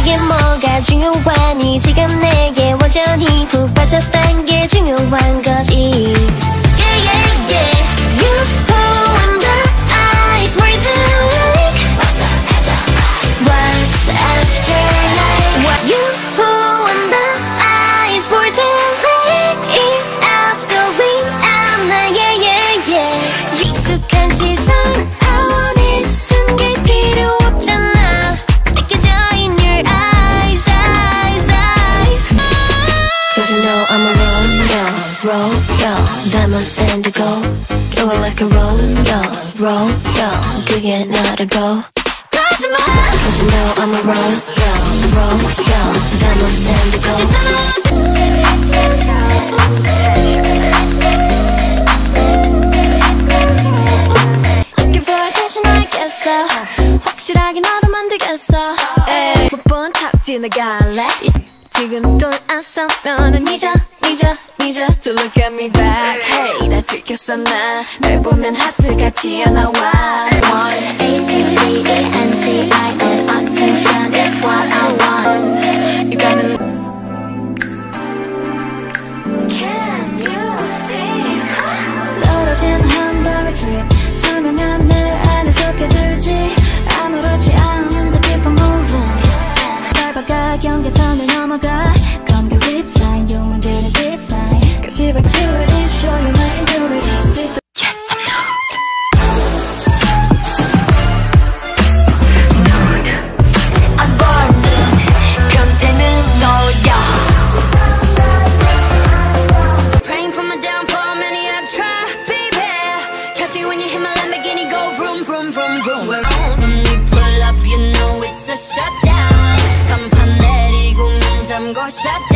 이게 뭐가 중요하니 지금 내게 완전히 푹 빠졌단 게 중요한 거지. Yeah, yeah, yeah. You in the eyes more than like what's after like. What you in the eyes more than like outgoing I'm the yeah, yeah, yeah. 익숙한 시선 I want it 숨길 필요 없잖아. 느껴져 in your eyes, eyes, eyes. Cause you know I'm a roll, diamonds and the gold. Do it like a roll, 그게 나라고. Cause you know I'm a roll, diamonds and the gold. Looking for attention 알겠어. 확실하게 너로 만들겠어. 몇 번 탑 지나갈래. 지금 돌아서면은 잊어 To look at me back. Hey, 다 들켰어 나. 널 보면 하트가 튀어나와. I want ATTENTION. Attention is what I want. You got me. Can you see? 떨어진 한 방울 drip. 투명한 내 안에 속해들지. 아무렇지 않은데 keep on moving. 밟아가 경계선을 넘어가. Come get whip sign. 욕망되는 deep sign. 가시밭 purity. Show you my impurity. Yes, I'm nude. I'm born nude. 변태는 너야. Praying for my downfall. Many have tried, baby. Catch me when you hit my Lamborghini. Go vroom, vroom, vroom, vroom. When we pull up, you know it's a shutdown. 간판 내리고 문 잠궈 shut down.